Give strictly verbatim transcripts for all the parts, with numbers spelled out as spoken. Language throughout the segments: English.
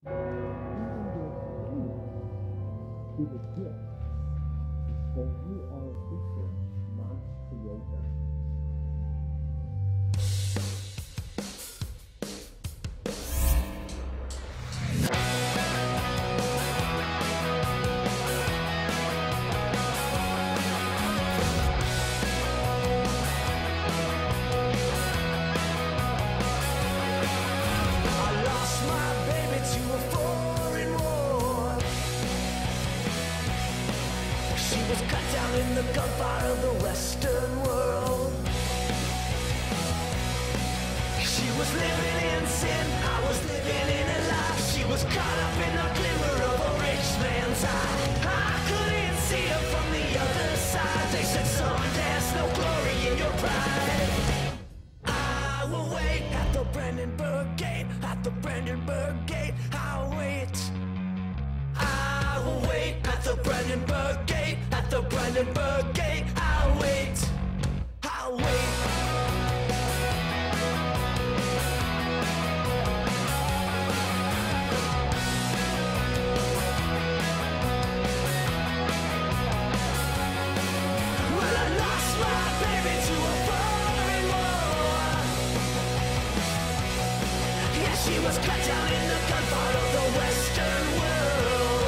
Even your sleep is a gift, for you are a creature, not creator. In the gunfire of the Western world, she was living in sin, I was living in a lie. She was caught up in the glimmer of a rich man's eye. I couldn't see her from the other side. They said, son, there's no glory in your pride. I will wait at the Brandenburg Gate, at the Brandenburg Gate. I'll wait. I will wait at the Brandenburg Gate, at the Brandenburg Gate. I'll wait, I'll wait. Well, I lost my baby to a foreign war. Yeah, she was cut down in the gunfire of the Western world.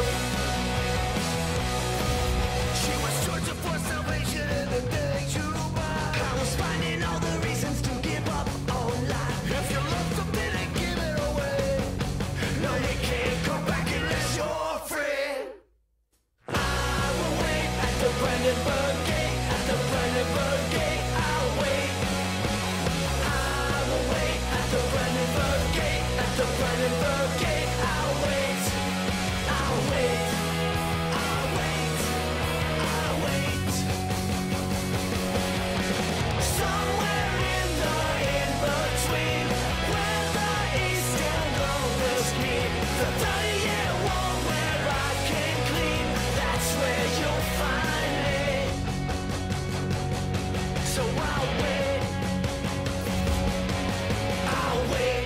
She was searching for salvation in the day you buy. I was finding all the reasons to give up on life. If you love something and give it away, no, you can't come back unless you're free. I will wait at the Brandenburg Gate, at the Brandenburg Gate. I'll wait. I will wait at the Brandenburg Gate, at the Brandenburg Gate. I'll wait. I'll wait. I'll wait. I'll wait. Somewhere in the in-between, where the east and the west meet, the thirty-year war where I came clean, that's where you'll find me. So I'll wait. I'll wait.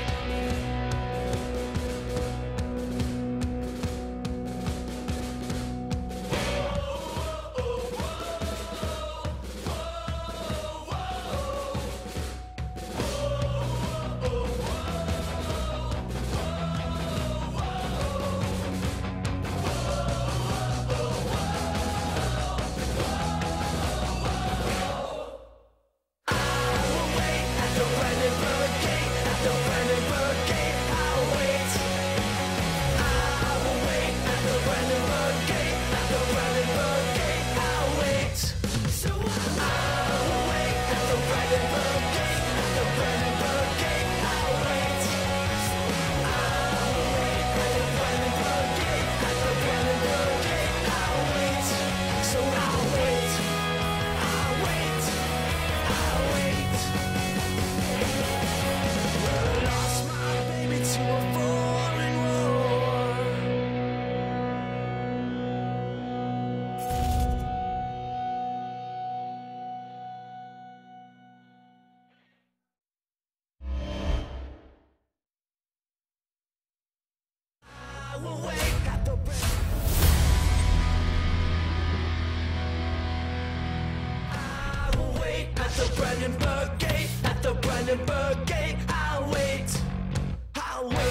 Brandenburg Gate, at the Brandenburg Gate, I'll wait, I'll wait.